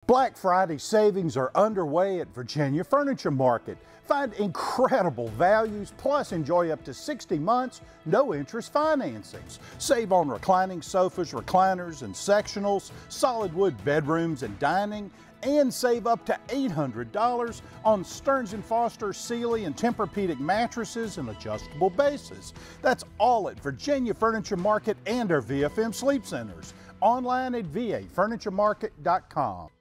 Black Friday savings are underway at Virginia Furniture Market. Find incredible values, plus enjoy up to 60 months, no interest financings. Save on reclining sofas, recliners, and sectionals, solid wood bedrooms and dining, and save up to $800 on Stearns & Foster, Sealy, and Tempur-Pedic mattresses and adjustable bases. That's all at Virginia Furniture Market and our VFM Sleep Centers. Online at vafurnituremarket.com.